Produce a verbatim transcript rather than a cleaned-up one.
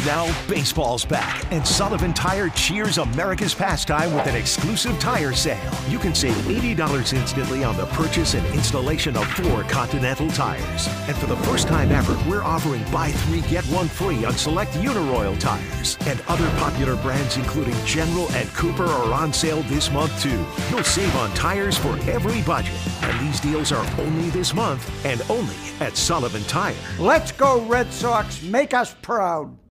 Now, baseball's back, and Sullivan Tire cheers America's pastime with an exclusive tire sale. You can save eighty dollars instantly on the purchase and installation of four Continental tires. And for the first time ever, we're offering buy three, get one free on select Uniroyal tires. And other popular brands including General and Cooper are on sale this month too. You'll save on tires for every budget. And these deals are only this month and only at Sullivan Tire. Let's go, Red Sox. Make us proud.